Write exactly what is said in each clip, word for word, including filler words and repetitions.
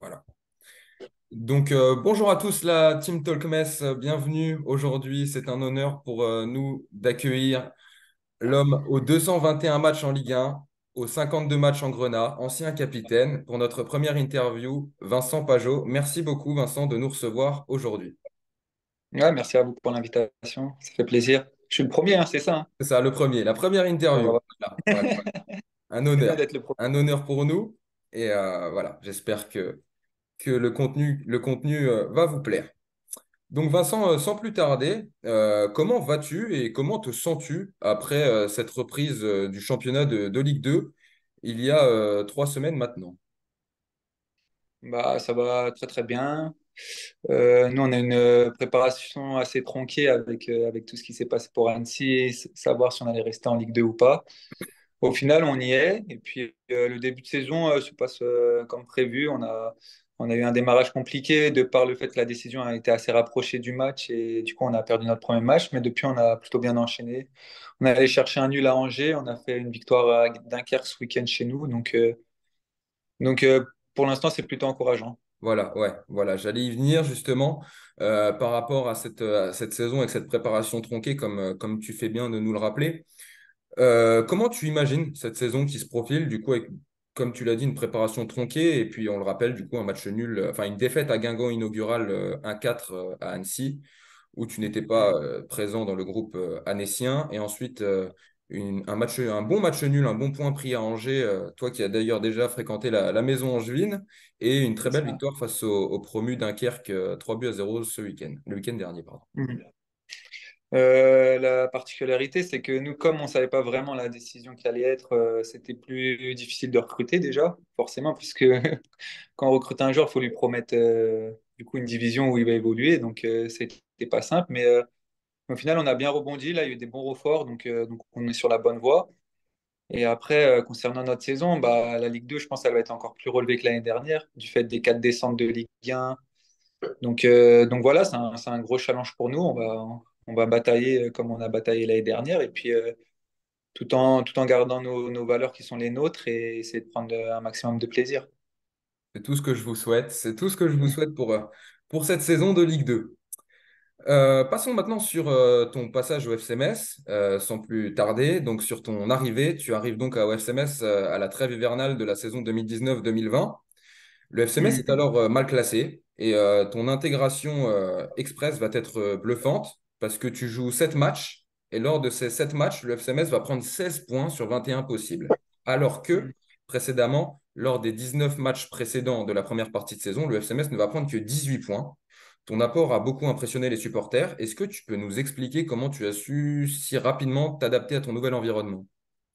Voilà. Donc, euh, bonjour à tous, la Team Talkmess, euh, bienvenue. Aujourd'hui, c'est un honneur pour euh, nous d'accueillir l'homme aux deux cent vingt et un matchs en Ligue un, aux cinquante-deux matchs en Grenat, ancien capitaine, pour notre première interview, Vincent Pajot. Merci beaucoup, Vincent, de nous recevoir aujourd'hui. Ouais, merci à vous pour l'invitation, ça fait plaisir. Je suis le premier, hein, c'est ça, hein. C'est ça, le premier, la première Ouais, interview. ouais, Voilà, voilà. ouais. Un C'est bien honneur. d'être le premier. Un honneur pour nous. Et euh, voilà, j'espère que, que le contenu, le contenu euh, va vous plaire. Donc Vincent, euh, sans plus tarder, euh, comment vas-tu et comment te sens-tu après euh, cette reprise euh, du championnat de, de Ligue deux il y a euh, trois semaines maintenant? Bah, ça va très très bien. Euh, nous, on a une euh, préparation assez tronquée avec, euh, avec tout ce qui s'est passé pour Annecy, s- savoir si on allait rester en Ligue deux ou pas. Au final, on y est. Et puis, euh, le début de saison euh, se passe euh, comme prévu. On a, on a eu un démarrage compliqué de par le fait que la décision a été assez rapprochée du match. Et du coup, on a perdu notre premier match. Mais depuis, on a plutôt bien enchaîné. On est allé chercher un nul à Angers. On a fait une victoire à Dunkerque ce week-end chez nous. Donc, euh, donc euh, pour l'instant, c'est plutôt encourageant. Voilà, ouais, voilà, j'allais y venir justement euh, par rapport à cette, à cette saison et cette préparation tronquée, comme, euh, comme tu fais bien de nous le rappeler. Euh, comment tu imagines cette saison qui se profile, du coup, avec, comme tu l'as dit, une préparation tronquée, et puis on le rappelle, du coup, un match nul, euh, enfin une défaite à Guingamp inaugurale euh, un quatre euh, à Annecy, où tu n'étais pas euh, présent dans le groupe euh, annécien, et ensuite euh, une- un match, un bon match nul, un bon point pris à Angers, euh, toi qui as d'ailleurs déjà fréquenté la, la maison angevine, et une très C'est belle ça. victoire face au, au promu Dunkerque, euh, trois buts à zéro ce week-end, le week-end dernier, pardon. Mhm. Euh, la particularité, c'est que nous, comme on ne savait pas vraiment la décision qui allait être, euh, c'était plus difficile de recruter déjà, forcément, puisque quand on recrute un joueur, il faut lui promettre euh, du coup une division où il va évoluer. Donc, euh, c'était pas simple. Mais euh, au final, on a bien rebondi. Là, il y a eu des bons renforts. Donc, euh, donc on est sur la bonne voie. Et après, euh, concernant notre saison, bah, la Ligue deux, je pense qu'elle va être encore plus relevée que l'année dernière, du fait des quatre descentes de Ligue un. Donc, euh, donc voilà, c'est un, c'est un gros challenge pour nous. On va, on va batailler euh, comme on a bataillé l'année dernière. Et puis, euh, tout en, tout en gardant nos, nos valeurs qui sont les nôtres et essayer de prendre un maximum de plaisir. C'est tout ce que je vous souhaite. C'est tout ce que je vous souhaite pour, euh, pour cette saison de Ligue deux. Euh, passons maintenant sur euh, ton passage au F C Metz, euh, sans plus tarder. Donc, sur ton arrivée, tu arrives donc à- au F C Metz euh, à la trêve hivernale de la saison deux mille dix-neuf deux mille vingt. Le F C Metz est Mhm. alors euh, mal classé et euh, ton intégration euh, express va être euh, bluffante parce que tu joues sept matchs et lors de ces sept matchs, le F C Metz va prendre seize points sur vingt et un possibles. Alors que précédemment, lors des dix-neuf matchs précédents de la première partie de saison, le F C Metz ne va prendre que dix-huit points. Ton apport a beaucoup impressionné les supporters. Est-ce que tu peux nous expliquer comment tu as su si rapidement t'adapter à ton nouvel environnement?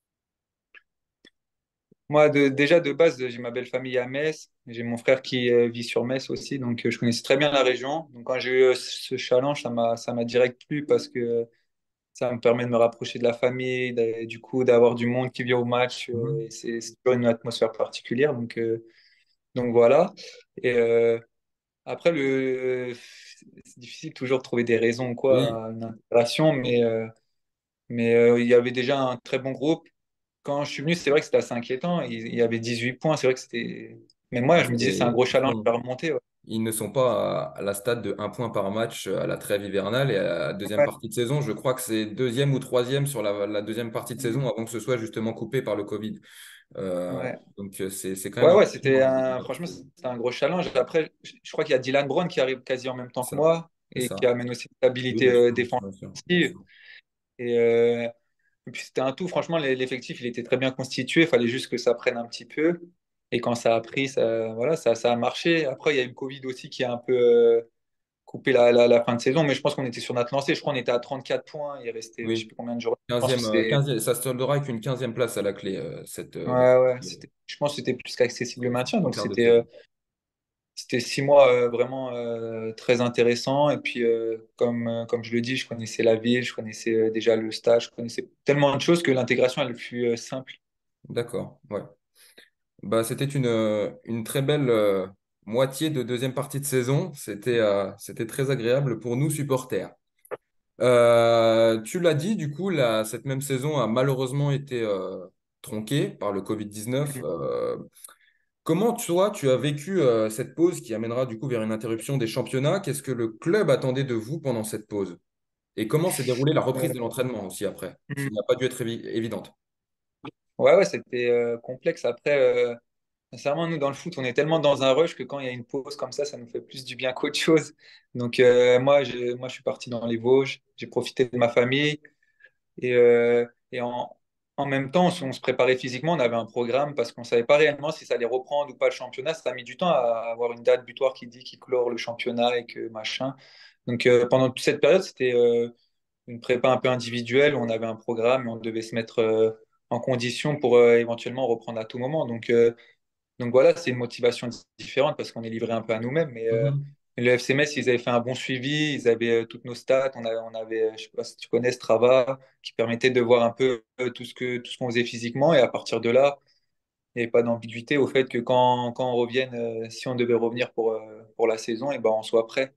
Moi, de- déjà de base, j'ai ma belle famille à Metz. J'ai mon frère qui euh, vit sur Metz aussi, donc euh, je connaissais très bien la région. Donc quand j'ai eu euh, ce challenge, ça m'a, ça m'a direct plu parce que ça me permet de me rapprocher de la famille, d'a- du coup d'avoir du monde qui vient au match. euh, Mhm. et c'est c'est toujours une atmosphère particulière, donc, euh, donc voilà. Et euh, après, le, c'est difficile toujours de trouver des raisons Oui, quoi, à une intégration, mais, euh, mais euh, il y avait déjà un très bon groupe. Quand je suis venu, c'est vrai que c'était assez inquiétant. Il, il y avait dix-huit points, c'est vrai que c'était. Mais moi, ah, je me disais, c'est un c'est- gros ils challenge sont- à remonter. Ouais. ils ne sont pas à, à la stade de un point par match euh, à la trêve hivernale et à la deuxième Ouais. partie de saison. Je crois que c'est deuxième ou troisième sur la, la deuxième partie de saison Mhm. avant que ce soit justement coupé par le Covid. Euh, Ouais. donc euh, c'est c'est quand même Ouais, ouais, impressionnant c'était de débuter un... cette franchement, saison. c'était un gros challenge. Après, je je crois qu'il y a Dylan Brown qui arrive quasi en même temps C'est que ça, moi c'est et qui ça. amène aussi une Oui, stabilité bien euh, sûr, défensive. bien sûr, bien sûr. Et, euh, et puis c'était un tout. Franchement, l'e- l'effectif, il était très bien constitué. Il fallait juste que ça prenne un petit peu. Et quand ça a pris, ça, voilà, ça, ça a marché. Après, il y a eu le Covid aussi qui a un peu euh, coupé la, la, la fin de saison. Mais je pense qu'on était sur notre lancée. Je crois qu'on était à trente-quatre points. Il restait, je sais Oui, plus combien de jours. Je pense que quinzième, euh, c'était quinzième, ça se soldera avec une quinzième place à la clé, euh, cette, euh, ouais, ouais, c'était, je pense que c'était plus qu'accessible le maintien. en Donc quart de c'était euh, finale. c'était six mois euh, vraiment euh, très intéressants. Et puis, euh, comme, euh, comme je le dis, je connaissais la ville, je connaissais euh, déjà le stage, je connaissais tellement de choses que l'intégration, elle fut euh, simple. D'accord, ouais. Bah, c'était une, euh, une très belle euh, moitié de deuxième partie de saison. C'était euh, c'était très agréable pour nous, supporters. Euh, tu l'as dit, du coup, la- cette même saison a malheureusement été euh, tronquée par le covid dix-neuf. Mhm. Euh, Comment toi, tu as vécu euh, cette pause qui amènera du coup vers une interruption des championnats? Qu'est-ce que le club attendait de vous pendant cette pause? Et comment s'est déroulée la reprise Euh, de l'entraînement aussi après, hmm. qui n'a pas dû être évi- évidente. Ouais, ouais, c'était euh, complexe. Après, euh, sincèrement, nous, dans le foot, on est tellement dans un rush que quand il y a une pause comme ça, ça nous fait plus du bien qu'autre chose. Donc, euh, moi, je, moi, je suis parti dans les Vosges, j'ai profité de ma famille. Et, euh, et en, en même temps, on se préparait physiquement, on avait un programme parce qu'on ne savait pas réellement si ça allait reprendre ou pas le championnat. Ça a mis du temps à avoir une date butoir qui dit qu'il clore le championnat et que machin. Donc, euh, pendant toute cette période, c'était euh, une prépa un peu individuelle où on avait un programme et on devait se mettre euh, en condition pour euh, éventuellement reprendre à tout moment. Donc, euh, donc voilà, c'est une motivation différente parce qu'on est livré un peu à nous-mêmes. Mais euh, Mhm. le F C Metz, ils avaient fait un bon suivi, ils avaient euh, toutes nos stats. On, a- on avait, euh, je sais pas si tu connais Strava, qui permettait de voir un peu euh, tout ce que, tout ce qu'on faisait physiquement. Et à partir de là, il n'y avait pas d'ambiguïté au fait que quand, quand on revienne, euh, si on devait revenir pour, euh, pour la saison, et ben on soit prêt.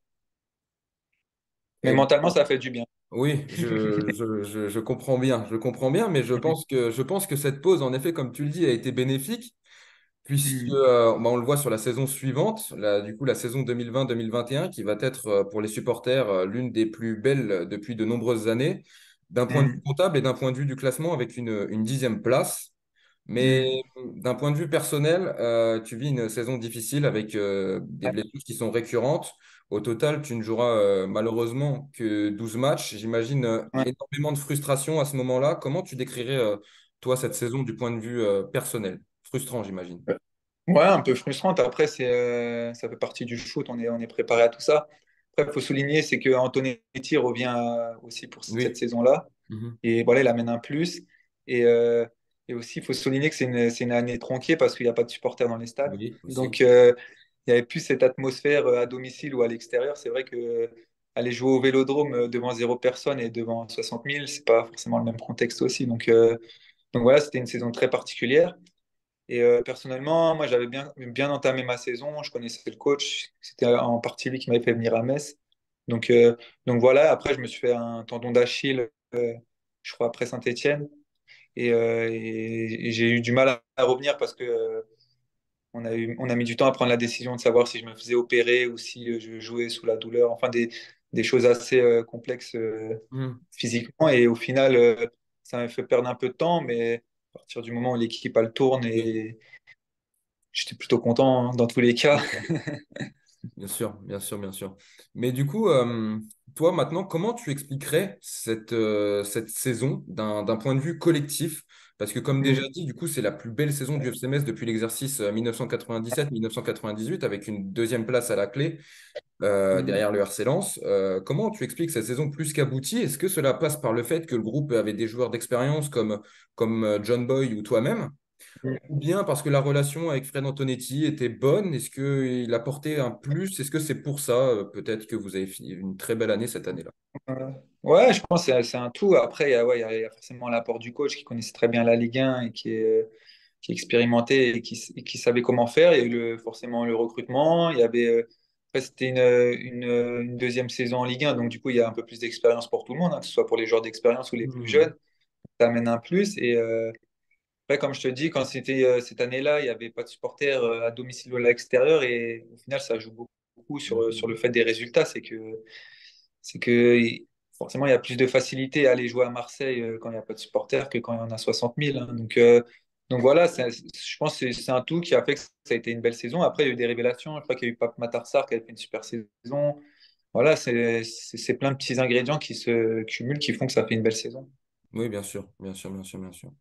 Mais Eh ben, mentalement, ça fait du bien. oui, je, je, je, je comprends bien, je comprends bien, mais je pense que, je pense que cette pause, en effet, comme tu le dis, a été bénéfique, puisque Mm. euh, bah, on le voit sur la saison suivante, la- du coup la saison deux mille vingt deux mille vingt et un, qui va être euh, pour les supporters euh, l'une des plus belles euh, depuis de nombreuses années, d'un point de vue Mm. comptable et d'un point de vue du classement, avec une, une dixième place. Mais Mm. d'un point de vue personnel, euh, tu vis une saison difficile avec euh, des Ouais. blessures qui sont récurrentes. Au total, tu ne joueras euh, malheureusement que douze matchs. J'imagine euh, Ouais. énormément de frustration à ce moment-là. Comment tu décrirais, euh, toi, cette saison du point de vue euh, personnel? Frustrant, j'imagine. Ouais, un peu frustrante. Après, c'est, euh, ça fait partie du foot. On est, on est préparé à tout ça. Après, il faut souligner, c'est que Antonetti revient euh, aussi pour cette Oui. saison-là. Mhm. Et voilà, il amène un plus. Et, euh, et aussi, il faut souligner que c'est une, c'est une année tronquée parce qu'il n'y a pas de supporters dans les stades. Oui, aussi. Donc, euh, il n'y avait plus cette atmosphère euh, à domicile ou à l'extérieur. C'est vrai que euh, aller jouer au Vélodrome euh, devant zéro personne et devant soixante mille, c'est pas forcément le même contexte aussi. Donc, euh, donc voilà, c'était une saison très particulière. Et euh, personnellement, moi, j'avais bien, bien entamé ma saison. Je connaissais le coach. C'était en partie lui qui m'avait fait venir à Metz. Donc, euh, donc voilà, après, je me suis fait un tendon d'Achille, euh, je crois, après Saint-Étienne. Et, euh, et- et j'ai eu du mal à, à revenir parce que euh, on a eu, on a mis du temps à prendre la décision de savoir si je me faisais opérer ou si euh, je jouais sous la douleur. Enfin, des, des choses assez euh, complexes euh, Mhm. physiquement. Et au final, euh, ça m'a fait perdre un peu de temps, mais à partir du moment où l'équipe elle tourne Oui. et j'étais plutôt content hein, dans tous les cas. Bien sûr, bien sûr, bien sûr. Mais du coup, euh, toi maintenant, comment tu expliquerais cette, euh, cette saison d'un d'un point de vue collectif? Parce que comme déjà Mm. dit, du coup, c'est la plus belle saison du F C M S depuis l'exercice euh, mille neuf cent quatre-vingt-dix-sept mille neuf cent quatre-vingt-dix-huit, avec une deuxième place à la clé euh, Mm. derrière le R C Lens. Euh, comment tu expliques cette saison plus qu'aboutie? Est-ce que cela passe par le fait que le groupe avait des joueurs d'expérience comme, comme euh, John Boy ou toi-même? Ou bien parce que la relation avec Fred Antonetti était bonne? Est-ce qu'il apportait un plus? Est-ce que c'est pour ça, euh, peut-être, que vous avez fini une très belle année cette année-là? Euh, ouais, je pense que c'est c'est un tout. Après, il y a, ouais, il y a- il y a forcément l'apport du coach qui connaissait très bien la Ligue un et qui est, qui est expérimenté et qui, et qui savait comment faire. Il y a eu le, forcément le recrutement. Il y avait, euh, après, c'était une, une, une deuxième saison en Ligue un, donc du coup, il y a un peu plus d'expérience pour tout le monde, hein, que ce soit pour les joueurs d'expérience ou les plus Hmm. jeunes. Ça amène un plus. Et euh, après, comme je te dis, quand c'était euh, cette année-là, il n'y avait pas de supporters euh, à domicile ou à l'extérieur. Et au final, ça joue beaucoup sur, sur le fait des résultats. C'est que c'est que forcément, il y a plus de facilité à aller jouer à Marseille euh, quand il n'y a pas de supporters que quand il y en a soixante mille. Hein. Donc, euh, donc voilà, c'est- je pense que c'est c'est un tout qui a fait que ça a été une belle saison. Après, il y a eu des révélations. Je crois qu'il y a eu Pape Matar qui a fait une super saison. Voilà, c'est c'est- c'est plein de petits ingrédients qui se cumulent qui font que ça fait une belle saison. Oui, bien sûr, bien sûr, bien sûr, bien sûr.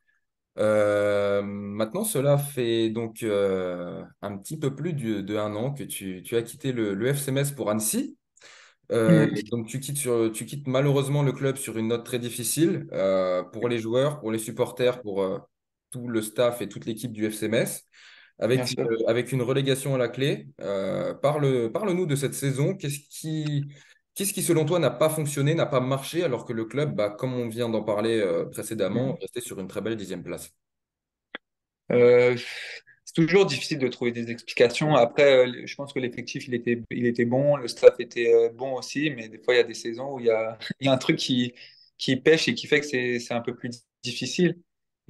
Euh, maintenant, cela fait donc euh, un petit peu plus de, de un an que tu, tu as quitté le, le F C M S pour Annecy. Euh, Mm. donc tu quittes, sur, tu quittes malheureusement le club sur une note très difficile euh, pour les joueurs, pour les supporters, pour euh, tout le staff et toute l'équipe du F C M S, Bien avec une, sûr. avec une relégation à la clé. Euh, parle, parle-nous de cette saison. Qu'est-ce qui, qu'est-ce qui, selon toi, n'a pas fonctionné, n'a pas marché, alors que le club, bah, comme on vient d'en parler euh, précédemment, Mm. restait sur une très belle dixième place? Euh, c'est toujours difficile de trouver des explications. Après, euh, je pense que l'effectif, il était, il était bon, le staff était euh, bon aussi, mais des fois, il y a des saisons où il y a, il y a un truc qui, qui pêche et qui fait que c'est, c'est un peu plus difficile.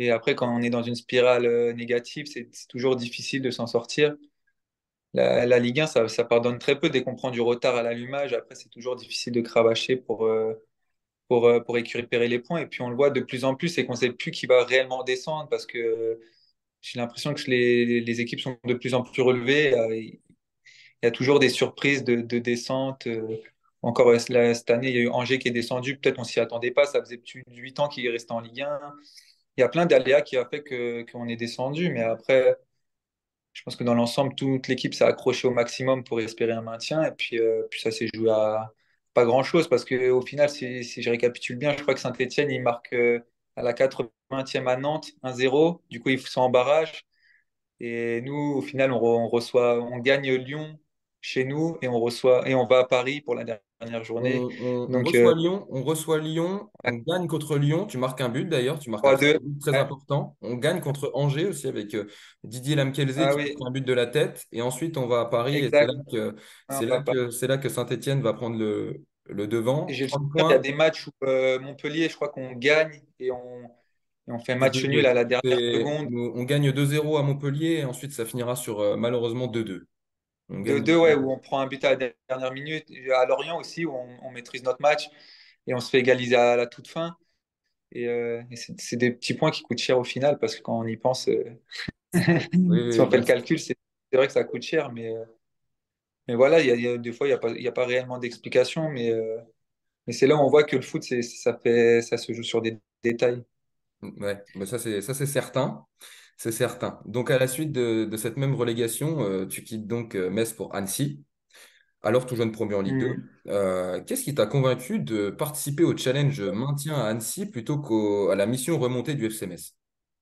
Et après, quand on est dans une spirale euh, négative, c'est c'est toujours difficile de s'en sortir. La, la Ligue un, ça, ça pardonne très peu dès qu'on prend du retard à l'allumage. Après, c'est toujours difficile de cravacher pour, euh, pour, euh, pour récupérer les points. Et puis, on le voit de plus en plus, c'est qu'on ne sait plus qui va réellement descendre parce que euh, j'ai l'impression que les, les équipes sont de plus en plus relevées. Euh, Il y a toujours des surprises de, de descente. Euh, Encore euh, là, cette année, il y a eu Angers qui est descendu. Peut-être on s'y attendait pas. Ça faisait plus de huit ans qu'il restait en Ligue un. Il y a plein d'aléas qui a fait que, qu'on est descendu. Mais après, je pense que dans l'ensemble, toute l'équipe s'est accrochée au maximum pour espérer un maintien. Et puis, euh, puis ça s'est joué à pas grand-chose parce qu'au final, si, si je récapitule bien, je crois que Saint-Etienne, il marque euh, à la quatre-vingtième à Nantes un zéro. Du coup, ils sont en barrage. Et nous, au final, on, re- on reçoit, on gagne Lyon chez nous et on reçoit et on va à Paris pour la dernière On, journée. on- on Donc, euh, reçoit Lyon, on reçoit Lyon, on gagne contre Lyon. Tu marques un but d'ailleurs, tu marques un très, trois deux. but très Ouais. important. On gagne contre Angers aussi avec euh, Didier Lamkelze Ah qui oui, marque un but de la tête. Et ensuite, on va à Paris et c'est là exact. que Ouais, on c'est va là à Paris. que c'est là que Saint-Étienne va prendre le, le Et devant. j'ai le trente souvenir, il y a points des matchs où euh, Montpellier, je crois qu'on gagne et on, et on fait et match nul à deux deux. la dernière C'est- seconde. nous- On gagne deux zéro à Montpellier et ensuite ça finira sur euh, malheureusement deux deux. On gagne deux deux, ouais, où on prend un but à la dernière minute. Et à Lorient aussi, où on, on maîtrise notre match et on se fait égaliser à la toute fin. Et, euh, et c'est c'est des petits points qui coûtent cher au final parce que quand on y pense, euh, oui, si oui, on fait bah, le calcul, c'est c'est vrai que ça coûte cher. Mais, euh, mais voilà, il y a, il y a- des fois, il n'y a pas, il y a pas réellement d'explication. Mais, euh, mais c'est là où on voit que le foot, c'est, ça fait, ça se joue sur des détails. ouais, bah ça c'est ça c'est certain. C'est certain. Donc à la suite de, de cette même relégation, euh, tu quittes donc euh, Metz pour Annecy, alors tout jeune promu en Ligue deux. Hmm. Euh, qu'est-ce qui t'a convaincu de participer au challenge maintien à Annecy plutôt qu'à la mission remontée du F C Metz?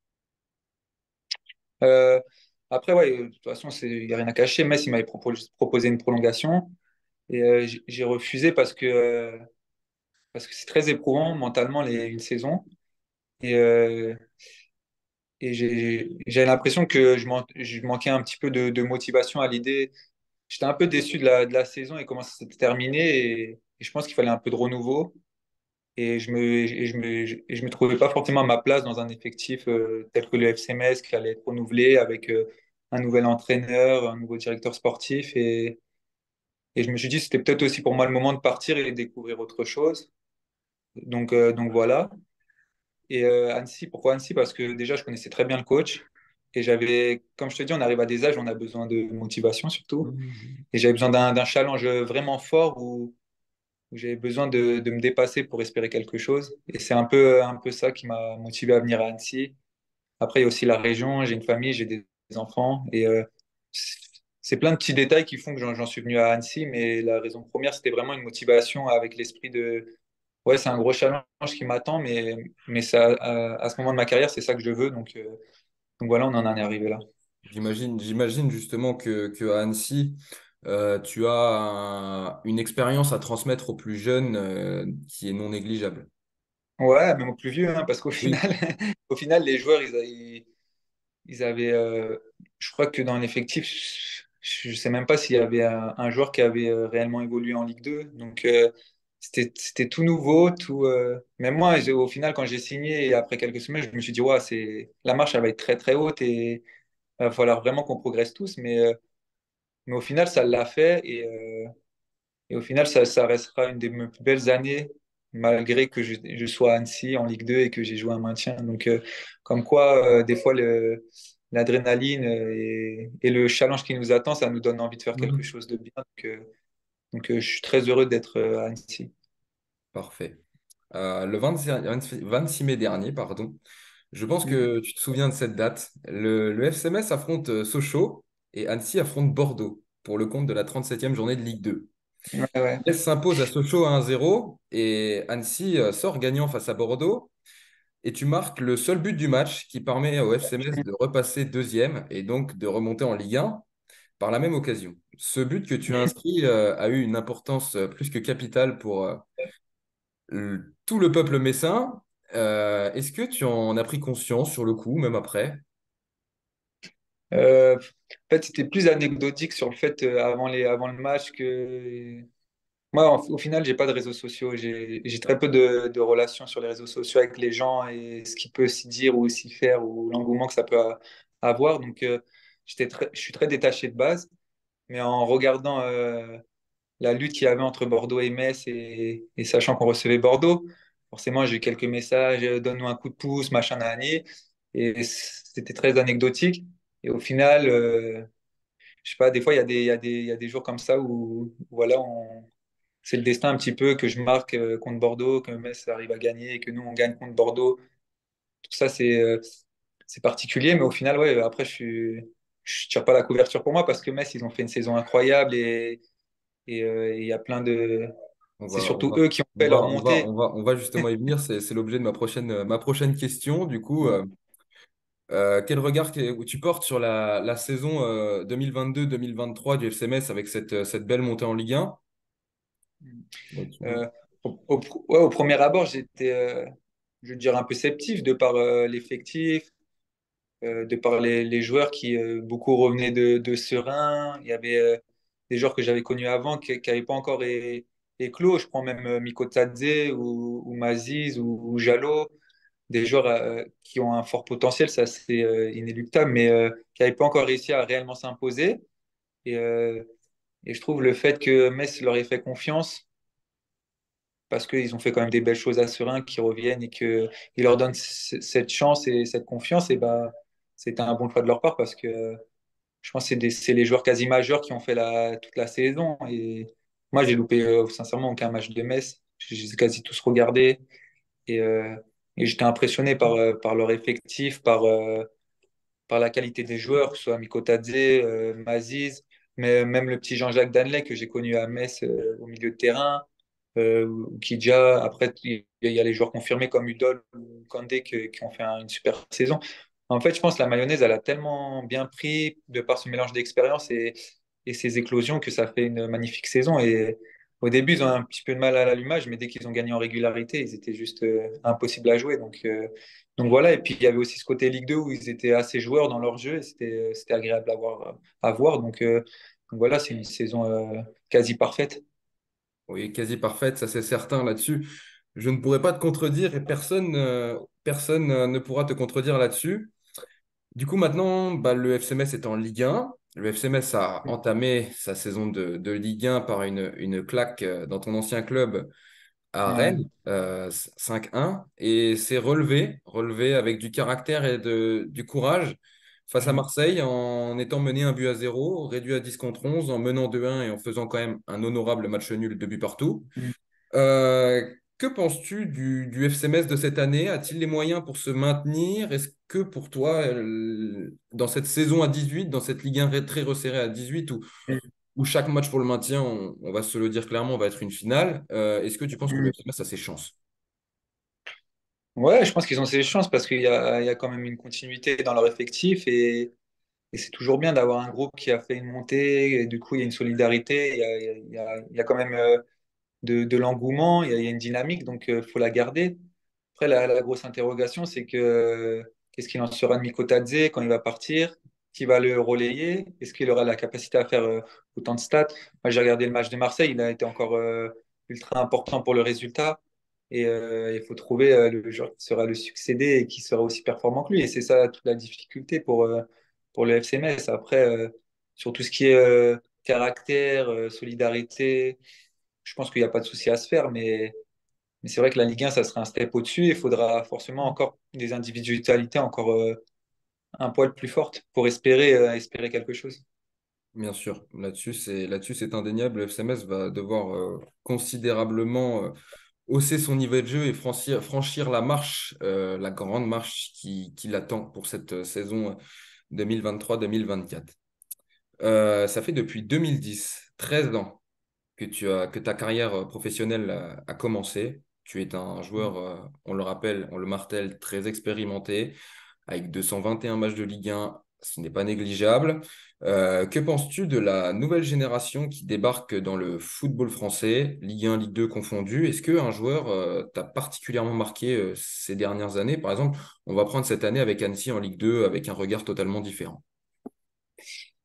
Euh, Après, ouais, de toute façon, c'est- il n'y a rien à cacher. Metz, il m'avait propo- proposé une prolongation et euh, j'ai j'ai refusé parce que euh, parce que c'est très éprouvant mentalement les, une saison. Et, euh, et j'ai j'ai l'impression que je, man- je manquais un petit peu de, de motivation à l'idée. J'étais un peu déçu de la, de la saison et comment ça s'était terminé. Et, et je pense qu'il fallait un peu de renouveau. Et je me, et je me, et je me trouvais pas forcément à ma place dans un effectif euh, tel que le F C Metz qui allait être renouvelé avec euh, un nouvel entraîneur, un nouveau directeur sportif. Et, et je me suis dit, c'était peut-être aussi pour moi le moment de partir et découvrir autre chose. Donc, euh, donc voilà. Et euh, Annecy, pourquoi Annecy? Parce que déjà, je connaissais très bien le coach. Et j'avais, comme je te dis, on arrive à des âges où on a besoin de motivation surtout. Mhm. Et j'avais besoin d'un d'un challenge vraiment fort où, où j'avais besoin de, de me dépasser pour espérer quelque chose. Et c'est un peu, un peu ça qui m'a motivé à venir à Annecy. Après, il y a aussi la région, j'ai une famille, j'ai des enfants. Et euh, c'est c'est plein de petits détails qui font que j'en j'en suis venu à Annecy. Mais la raison première, c'était vraiment une motivation avec l'esprit de ouais, c'est un gros challenge qui m'attend, mais, mais ça, à, à ce moment de ma carrière, c'est ça que je veux. Donc, euh, donc voilà, on en est arrivé là. J'imagine, j'imagine justement que, que à Annecy, euh, tu as un- une expérience à transmettre aux plus jeunes euh, qui est non négligeable. Ouais, même au plus vieux, hein, parce qu'au Oui. final, au final, les joueurs, ils, a- ils, ils avaient, euh, je crois que dans l'effectif, je ne sais même pas s'il y avait un, un joueur qui avait euh, réellement évolué en Ligue deux. Donc, euh, c'était, c'était tout nouveau, tout. Euh, Même moi, j'ai- au final, quand j'ai signé, et après quelques semaines, je me suis dit, ouais, c'est, la marche, elle va être très, très haute et il va falloir vraiment qu'on progresse tous. Mais, euh, mais au final, ça l'a fait. Et, euh, Et au final, ça, ça restera une des mes plus belles années, malgré que je, je sois à Annecy en Ligue deux et que j'ai joué un maintien. Donc, euh, comme quoi, euh, des fois, le, l'adrénaline euh, et, et le challenge qui nous attend, ça nous donne envie de faire quelque Mhm. chose de bien. Donc, euh, donc, euh, je suis très heureux d'être euh, à Annecy. Parfait. Euh, le vingt-six vingt-six mai dernier, pardon, je pense Mm. que tu te souviens de cette date. Le, le F C Metz affronte euh, Sochaux et Annecy affronte Bordeaux pour le compte de la trente-septième journée de Ligue deux. Ouais, ouais. Metz s'impose à Sochaux à un zéro et Annecy euh, sort gagnant face à Bordeaux. Et tu marques le seul but du match qui permet au F C Metz de repasser deuxième et donc de remonter en Ligue un par la même occasion. Ce but que tu as inscrit euh, a eu une importance euh, plus que capitale pour euh, le- tout le peuple messin. Euh, est-ce que tu en as pris conscience sur le coup, même après? Euh, en fait, c'était plus anecdotique sur le fait euh, avant les, avant le match que Moi, en- au final, j'ai pas de réseaux sociaux. J'ai j'ai très peu de, de relations sur les réseaux sociaux avec les gens et ce qu'ils peuvent s'y dire ou s'y faire ou l'engouement que ça peut a- avoir. Donc, euh, j'étais très, je suis très détaché de base. Mais en regardant euh, la lutte qu'il y avait entre Bordeaux et Metz et, et sachant qu'on recevait Bordeaux, forcément, j'ai eu quelques messages, euh, donne-nous un coup de pouce, machin, nani. Et c'était très anecdotique. Et au final, euh, je sais pas, des fois, il y a des, il y a des, il y a des jours comme ça où, voilà, on c'est le destin un petit peu que je marque euh, contre Bordeaux, que Metz arrive à gagner et que nous on gagne contre Bordeaux. Tout ça c'est euh, c'est particulier, mais au final ouais. Après je suis je tire pas la couverture pour moi parce que Metz ils ont fait une saison incroyable et et euh, et il y a plein de On c'est va, on surtout va, eux qui ont on fait va, leur on va, montée. on va, on va justement y venir. C'est, c'est l'objet de ma prochaine, euh, ma prochaine question. Du coup, euh, euh, quel regard que- tu portes sur la, la saison euh, deux mille vingt-deux deux mille vingt-trois du F C Metz avec cette, euh, cette belle montée en Ligue un? Ouais, tu vois. Euh, au, au- ouais, au premier abord j'étais euh, je veux dire un peu sceptique de par euh, l'effectif, euh, de par les, les joueurs qui euh, beaucoup revenaient de, de Serein. Il y avait euh, des joueurs que j'avais connus avant qui n'avaient pas encore é- éclos. Je prends même euh, Miko Tadze ou, ou Maziz ou, ou Jallo, des joueurs euh, qui ont un fort potentiel, ça c'est euh, inéluctable, mais euh, qui n'avaient pas encore réussi à réellement s'imposer. Et, euh, et je trouve le fait que Metz leur ait fait confiance, parce qu'ils ont fait quand même des belles choses à Serein, qui reviennent et qu'ils leur donnent c- cette chance et cette confiance, et bah, c'était un bon choix de leur part parce que je pense que c'est des- c'est les joueurs quasi majeurs qui ont fait la, toute la saison. Et moi, j'ai loupé euh, sincèrement aucun match de Metz. Je les ai quasi tous regardés. Et, euh, et j'étais impressionné par, euh, par leur effectif, par, euh, par la qualité des joueurs, que ce soit Mikotadze, euh, Maziz, mais même le petit Jean-Jacques Danley que j'ai connu à Metz euh, au milieu de terrain, euh, ou qui déjà, après, il y a les joueurs confirmés comme Udol ou Kandé qui, qui ont fait un- une super saison. En fait, je pense que la mayonnaise, elle a tellement bien pris de par ce mélange d'expérience et, et ces éclosions que ça fait une magnifique saison. Et au début, ils ont un petit peu de mal à l'allumage, mais dès qu'ils ont gagné en régularité, ils étaient juste euh, impossibles à jouer. Donc, euh, donc voilà. Et puis, il y avait aussi ce côté Ligue deux où ils étaient assez joueurs dans leur jeu et c'était, c'était agréable à voir. À voir. Donc, euh, donc voilà, c'est une saison euh, quasi parfaite. Oui, quasi parfaite, ça c'est certain là-dessus. Je ne pourrais pas te contredire et personne, euh, personne euh, ne pourra te contredire là-dessus. Du coup, maintenant, bah, le F C Metz est en Ligue un. Le F C Metz a entamé sa saison de, de Ligue un par une, une claque euh, dans ton ancien club à Ouais. Rennes, euh, cinq un, et s'est relevé, relevé avec du caractère et de, du courage face à Mm. Marseille en étant mené un but à zéro, réduit à dix contre onze, en menant deux un et en faisant quand même un honorable match nul, deux buts partout. Mm. Euh, que penses-tu du, du F C Metz de cette année? A-t-il les moyens pour se maintenir? Est-ce que pour toi, euh, dans cette saison à dix-huit, dans cette Ligue un ré- très resserrée à dix-huit, où, où chaque match pour le maintien, on, on va se le dire clairement, va être une finale, euh, est-ce que tu penses que le Mm. F C Metz a ses chances? Ouais, je pense qu'ils ont ces chances parce qu'il y a, il y a quand même une continuité dans leur effectif et, et c'est toujours bien d'avoir un groupe qui a fait une montée et du coup il y a une solidarité, il y a, il y a, il y a quand même euh, de, de l'engouement, il y a, il y a une dynamique, donc il faut la garder. Après, la, la grosse interrogation, c'est que euh, qu'est-ce qu'il en sera de Miko Tadze quand il va partir? Qui va le relayer? Est-ce qu'il aura la capacité à faire euh, autant de stats? Moi, j'ai regardé le match de Marseille, il a été encore euh, ultra important pour le résultat. Et euh, il faut trouver euh, le joueur qui sera le succéder et qui sera aussi performant que lui. Et c'est ça toute la difficulté pour, euh, pour le F C Metz. Après, euh, sur tout ce qui est euh, caractère, euh, solidarité, je pense qu'il n'y a pas de souci à se faire, mais, mais c'est vrai que la Ligue un, ça sera un step au-dessus. Il faudra forcément encore des individualités encore euh, un poil plus fortes pour espérer, euh, espérer quelque chose. Bien sûr, là-dessus, c'est là-dessus, c'est indéniable. Le F C Metz va devoir euh, considérablement euh, hausser son niveau de jeu et franchir, franchir la marche, euh, la grande marche qui, qui l'attend pour cette euh, saison deux mille vingt-trois deux mille vingt-quatre. Euh, ça fait depuis deux mille dix, treize ans que, tu as, que ta carrière euh, professionnelle a, a commencé. Tu es un joueur, euh, on le rappelle, on le martèle, très expérimenté, avec deux cent vingt et un matchs de Ligue un, ce n'est pas négligeable. Euh, que penses-tu de la nouvelle génération qui débarque dans le football français, Ligue un, Ligue deux confondus? Est-ce qu'un joueur euh, t'a particulièrement marqué euh, ces dernières années? Par exemple, on va prendre cette année avec Annecy en Ligue deux avec un regard totalement différent.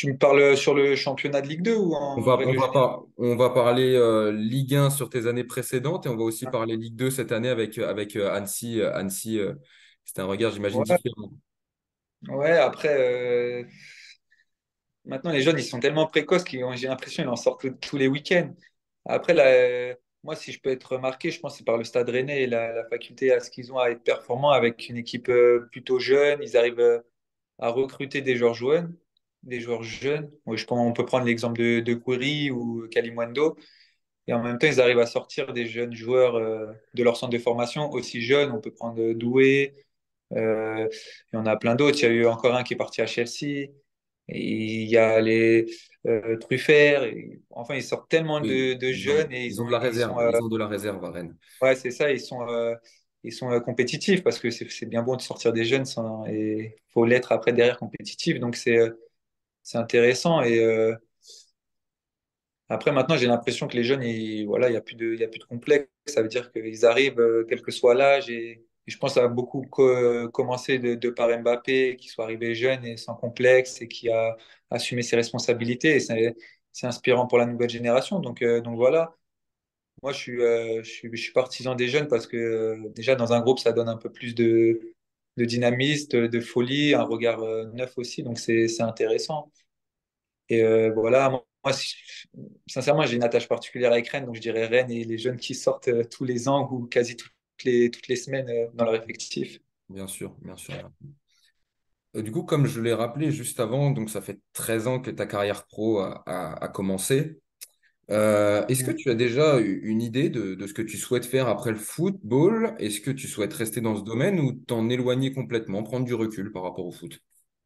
Tu me parles sur le championnat de Ligue deux ou On en va, on règle va, générale? par- on va parler euh, Ligue un sur tes années précédentes et on va aussi parler Ligue deux cette année avec, euh, avec euh, Annecy. Euh, Annecy, euh, c'était un regard, j'imagine, Ouais, différent. ouais, après, euh, maintenant les jeunes, ils sont tellement précoces qu'ils ont- j'ai l'impression qu'ils en sortent tous les week-ends. Après, là, euh, moi, si je peux être remarqué, je pense que c'est par le Stade Rennais et la, la faculté à ce qu'ils ont à être performants avec une équipe euh, plutôt jeune. Ils arrivent euh, à recruter des joueurs jeunes. Des joueurs jeunes. Moi, je pense, on peut prendre l'exemple de, de Gouiri ou Kalimundo. Et en même temps, ils arrivent à sortir des jeunes joueurs euh, de leur centre de formation aussi jeunes. On peut prendre euh, Doué. Euh, il y en a plein d'autres. Il y a eu encore un qui est parti à Chelsea. Et il y a les euh, Truffert. Et- enfin, ils sortent tellement Oui, de, de ils ont, jeunes et ils ils ont ont, de la ils sont, réserve. euh, Ils ont de la réserve à Rennes. ouais, c'est ça. Ils sont, euh, ils sont euh, compétitifs parce que c'est c'est bien bon de sortir des jeunes sans, et faut l'être après derrière compétitif. Donc c'est euh, c'est intéressant. Et euh, après, maintenant, j'ai l'impression que les jeunes, ils, voilà, il y a plus de, il y a plus de complexe. Ça veut dire qu'ils arrivent, euh, quel que soit l'âge. Et, et je pense que ça a beaucoup co- commencé de, de par Mbappé, qui soit arrivé jeune et sans complexe et qui a assumé ses responsabilités. Et c'est, c'est inspirant pour la nouvelle génération. Donc, euh, donc voilà. Moi, je suis, euh, je suis, je suis partisan des jeunes parce que euh, déjà, dans un groupe, ça donne un peu plus de, de dynamisme, de, de folie, un regard euh, neuf aussi. Donc, c'est, c'est intéressant. Et euh, voilà, moi, moi, si- sincèrement, j'ai une attache particulière avec Rennes, donc je dirais Rennes et les jeunes qui sortent euh, tous les ans ou quasi toutes les, toutes les semaines euh, dans leur effectif. Bien sûr, bien sûr. Euh, Du coup, comme je l'ai rappelé juste avant, donc ça fait treize ans que ta carrière pro a, a- a commencé. Euh, est-ce que Mm. tu as déjà eu une idée de, de ce que tu souhaites faire après le football? Est-ce que tu souhaites rester dans ce domaine ou t'en éloigner complètement, prendre du recul par rapport au foot?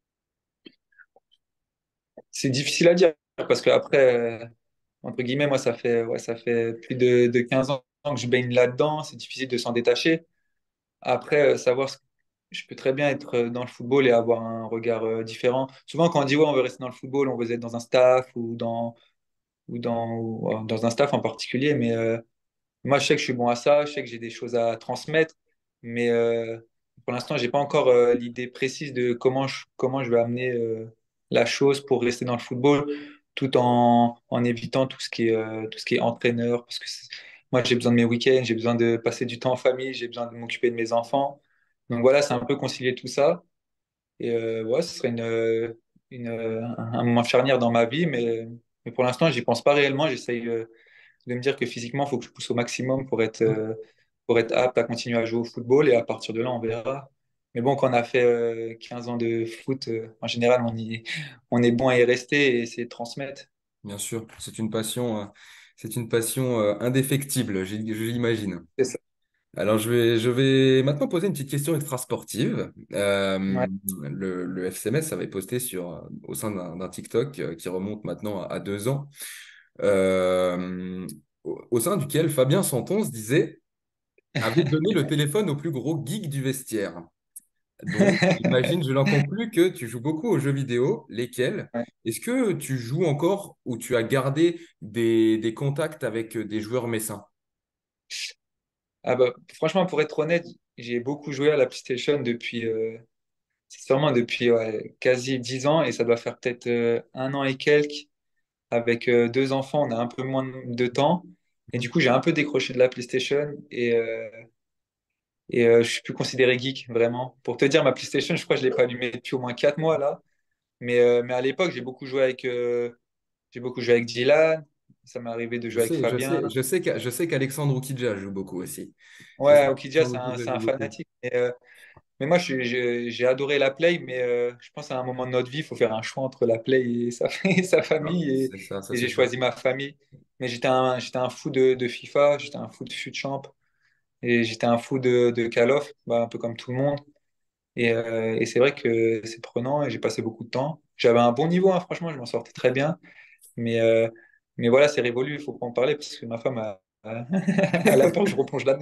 C'est difficile à dire parce que après, euh, entre guillemets, moi, ça fait, ouais, ça fait plus de, de quinze ans que je baigne là-dedans. C'est difficile de s'en détacher. Après, euh, savoir ce je peux très bien être euh, dans le football et avoir un regard euh, différent. Souvent, quand on dit ouais, on veut rester dans le football, on veut être dans un staff ou dans, ou dans, ou, euh, dans un staff en particulier. Mais euh, moi, je sais que je suis bon à ça, je sais que j'ai des choses à transmettre, mais euh, pour l'instant, j'ai pas encore euh, l'idée précise de comment je, comment je vais amener euh, la chose pour rester dans le football, tout en, en évitant tout ce qui est, euh, tout ce qui est entraîneur, parce que c'est- moi, j'ai besoin de mes week-ends, j'ai besoin de passer du temps en famille, j'ai besoin de m'occuper de mes enfants. Donc voilà, c'est un peu concilier tout ça. Et euh, ouais, ce serait une, euh, une, euh, un un moment charnière dans ma vie, mais, mais pour l'instant, j'y pense pas réellement. J'essaye euh, de me dire que physiquement, il faut que je pousse au maximum pour être, euh, pour être apte à continuer à jouer au football et à partir de là, on verra. Mais bon, quand on a fait euh, quinze ans de foot, euh, en général, on y, on est bon à y rester et essayer de transmettre. Bien sûr, c'est une passion, euh, c'est une passion euh, indéfectible, j'ai- je l'imagine. C'est ça. Alors, je vais, je vais maintenant poser une petite question extra-sportive. Euh, Ouais. le, le F C Metz avait posté sur, euh, au sein d'un d'un TikTok euh, qui remonte maintenant à, à deux ans, euh, au, au sein duquel Fabien Santon se disait avait donné le téléphone au plus gros geek du vestiaire. Donc, j'imagine, je l'en conclus que tu joues beaucoup aux jeux vidéo. Lesquels? Ouais. Est-ce que tu joues encore ou tu as gardé des, des contacts avec euh, des joueurs messins? Ah bah, franchement, pour être honnête, j'ai beaucoup joué à la PlayStation depuis, euh, c'est sûrement depuis ouais, quasi dix ans et ça doit faire peut-être euh, un an et quelques. Avec euh, deux enfants, on a un peu moins de temps. Et du coup, j'ai un peu décroché de la PlayStation et, euh, et euh, je suis plus considéré geek, vraiment. Pour te dire, ma PlayStation, je crois que je l'ai pas allumée depuis au moins quatre mois là. Mais, euh, mais à l'époque, j'ai beaucoup joué avec, euh, j'ai beaucoup joué avec Dylan. Ça m'est arrivé de Je jouer avec sais, je Fabien. sais, je sais qu'A- je sais qu'Alexandre Oukidja joue beaucoup aussi. Je sais Ouais, Okidja, c'est qu'Alexandre un, Oukidja c'est joue un beaucoup. fanatique. Mais, euh, mais moi, je suis- je- j'ai adoré la Play, mais euh, je pense à un moment de notre vie, il faut faire un choix entre la Play et sa, et sa Ah, famille. Et, c'est ça, ça et j'ai c'est sûr. choisi ma famille. Mais j'étais un, j'étais un fou de, de FIFA, j'étais un fou de FUT Champ. Et j'étais un fou de, de Call of, bah, un peu comme tout le monde. Et, euh, et c'est vrai que c'est prenant et j'ai passé beaucoup de temps. J'avais un bon niveau, hein, franchement, je m'en sortais très bien. Mais, euh, mais voilà, c'est révolu, il faut pas en parler parce que ma femme a, a, elle a peur que je replonge là-dedans.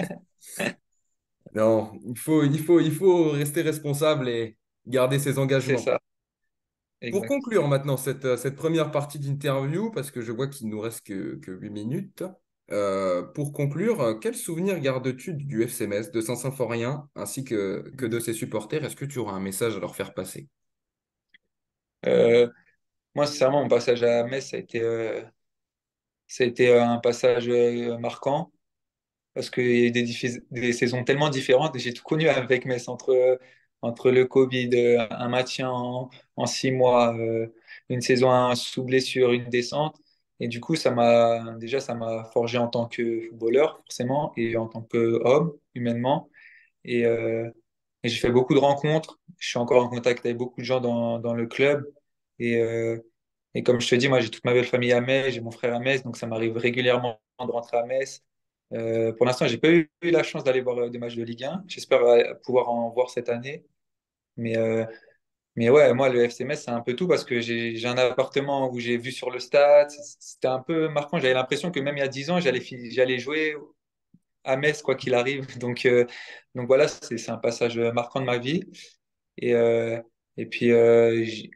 Non, il faut, il faut, il faut rester responsable et garder ses C'est engagements. ça, Pour exact. conclure maintenant cette, euh, cette première partie d'interview, parce que je vois qu'il nous reste que, que huit minutes, euh, pour conclure, euh, quel souvenir gardes-tu du F C Metz, de Saint-Symphorien, ainsi que, que de ses supporters? Est-ce que tu auras un message à leur faire passer? Euh, moi, sincèrement, mon passage à Metz, ça a été, euh, ça a été un passage euh, marquant parce qu'il y a eu des, diffi- des saisons tellement différentes et j'ai tout connu avec Metz entre, entre le Covid, euh, un maintien en, en six mois, euh, une saison un- sous blessure, une descente. Et du coup, ça m'a déjà, ça m'a forgé en tant que footballeur, forcément, et en tant qu'homme, humainement. Et, euh, et j'ai fait beaucoup de rencontres. Je suis encore en contact avec beaucoup de gens dans, dans le club. Et, euh, et comme je te dis, moi, j'ai toute ma belle famille à Metz, j'ai mon frère à Metz, donc ça m'arrive régulièrement de rentrer à Metz. Euh, pour l'instant, j'ai pas eu, eu la chance d'aller voir euh, des matchs de Ligue un. J'espère euh, pouvoir en voir cette année. Mais, euh, mais ouais, moi, le F C Metz, c'est un peu tout parce que j'ai j'ai un appartement où j'ai vu sur le stade. C'était un peu marquant. J'avais l'impression que même il y a dix ans, j'allais fi- j'allais jouer à Metz, quoi qu'il arrive. Donc, euh, donc voilà, c'est c'est un passage marquant de ma vie. Et, euh, et puis, euh, j-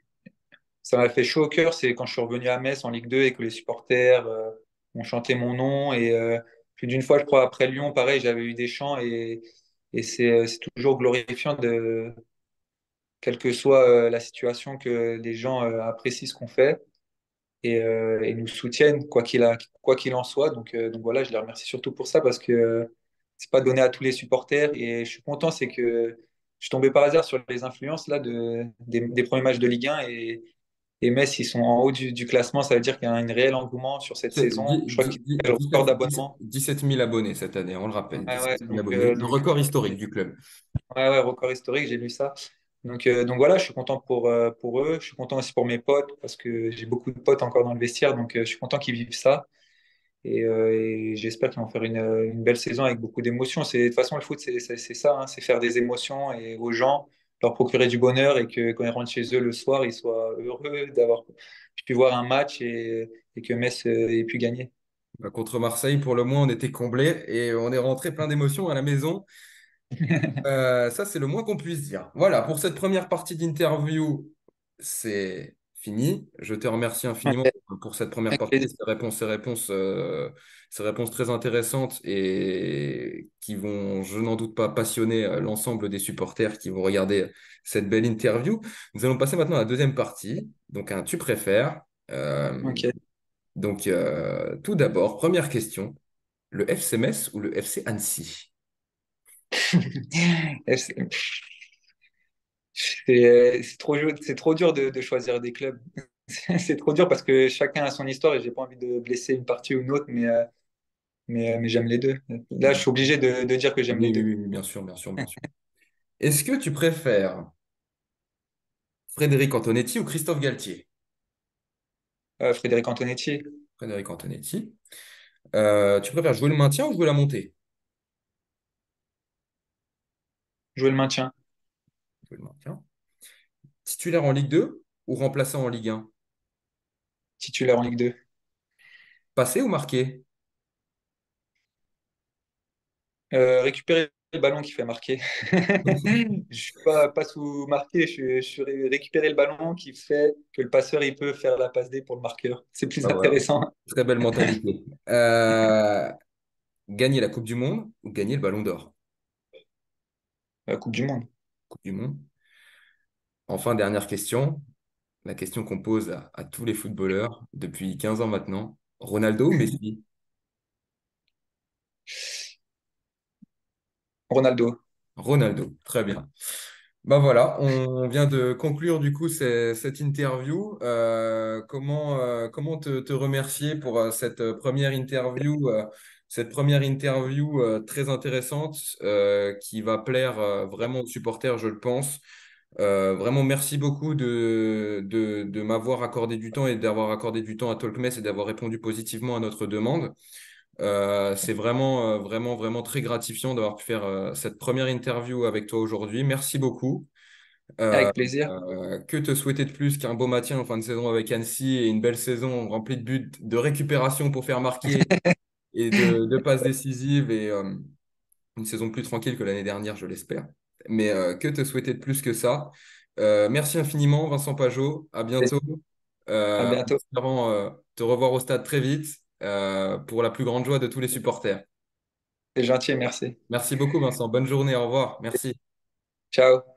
ça m'a fait chaud au cœur, c'est quand je suis revenu à Metz en Ligue deux et que les supporters euh, ont chanté mon nom. Et euh, plus d'une fois, je crois, après Lyon, pareil, j'avais eu des chants. Et, et c'est euh, c'est toujours glorifiant, de, quelle que soit euh, la situation, que les gens euh, apprécient ce qu'on fait et, euh, et nous soutiennent, quoi qu'il a, quoi qu'il en soit. Donc, euh, donc voilà, je les remercie surtout pour ça parce que euh, c'est pas donné à tous les supporters. Et je suis content, c'est que je suis tombé par hasard sur les influences là, de, des, des premiers matchs de Ligue un et, et Metz, ils sont en haut du, du classement. Ça veut dire qu'il y a un réel engouement sur cette saison. Je crois qu'ils ont fait le record d'abonnement. dix-sept mille abonnés cette année, on le rappelle. Ouais, ouais, dix-sept mille donc, abonnés, euh, le donc, record historique du club. ouais, ouais, record historique, j'ai lu ça. Donc, euh, donc voilà, je suis content pour, euh, pour eux. Je suis content aussi pour mes potes parce que j'ai beaucoup de potes encore dans le vestiaire. Donc, euh, je suis content qu'ils vivent ça. Et, euh, et j'espère qu'ils vont faire une, une belle saison avec beaucoup d'émotions. C'est, de toute façon, le foot, c'est c'est- c'est ça, hein, c'est faire des émotions et aux gens, leur procurer du bonheur et que quand ils rentrent chez eux le soir, ils soient heureux d'avoir pu voir un match et, et que Metz euh, ait pu gagner. Bah, contre Marseille, pour le moins, on était comblés et on est rentré plein d'émotions à la maison. Euh, ça, c'est le moins qu'on puisse dire. Voilà, pour cette première partie d'interview, c'est fini. Je te remercie infiniment Ok, pour cette première avec partie, plaisir. ces réponses, ces réponses, euh, ces réponses très intéressantes et qui vont, je n'en doute pas, passionner euh, l'ensemble des supporters qui vont regarder cette belle interview. Nous allons passer maintenant à la deuxième partie, donc un tu préfères. Euh, Ok. donc, euh, tout d'abord, première question, le F C Metz ou le F C Annecy? Et C'est c'est- c'est trop, c'est trop dur de, de choisir des clubs. C'est trop dur parce que chacun a son histoire et j'ai pas envie de blesser une partie ou une autre, mais, euh, mais, euh, mais j'aime les deux. Là, je suis obligé de, de dire que j'aime les Oui, oui, deux. oui, oui, bien sûr, bien sûr, bien sûr. Est-ce que tu préfères Frédéric Antonetti ou Christophe Galtier? Euh, Frédéric Antonetti, Frédéric Antonetti. Euh, tu préfères jouer le maintien ou jouer la montée? jouer le maintien, Jouer le maintien. Titulaire en Ligue deux ou remplaçant en Ligue un? titulaire en Ligue deux. Passé ou marqué? Euh, récupérer le ballon qui fait marquer. Je suis pas, pas sous marqué, je suis, je suis ré- récupérer le ballon qui fait que le passeur il peut faire la passe D pour le marqueur. C'est plus Ah, voilà. intéressant. Très belle mentalité. Euh, gagner la Coupe du Monde ou gagner le Ballon d'Or? La Coupe du Monde. Coupe du Monde. Enfin, dernière question. La question qu'on pose à, à tous les footballeurs depuis quinze ans maintenant. Ronaldo ou Messi? Ronaldo. Ronaldo. Très bien. Ben voilà, on vient de conclure du coup ces- cette interview. Euh, comment euh, comment te, te remercier pour euh, cette euh, première interview, euh, cette première interview euh, très intéressante euh, qui va plaire euh, vraiment aux supporters, je le pense. Euh, vraiment, merci beaucoup de, de, de m'avoir accordé du temps et d'avoir accordé du temps à Talkmess et d'avoir répondu positivement à notre demande. Euh, c'est vraiment, euh, vraiment, vraiment très gratifiant d'avoir pu faire euh, cette première interview avec toi aujourd'hui. Merci beaucoup. Euh, Avec plaisir. euh, que te souhaiter de plus qu'un beau maintien en fin de saison avec Annecy et une belle saison remplie de buts, de récupération pour faire marquer et de, de passes décisives et euh, une saison plus tranquille que l'année dernière, je l'espère. Mais euh, que te souhaiter de plus que ça? Euh, merci infiniment, Vincent Pajot. À bientôt. À Euh, en bientôt. espérant euh, te revoir au stade très vite euh, pour la plus grande joie de tous les supporters. C'est gentil, merci. Merci beaucoup, Vincent. Bonne journée. Au revoir. Merci. Ciao.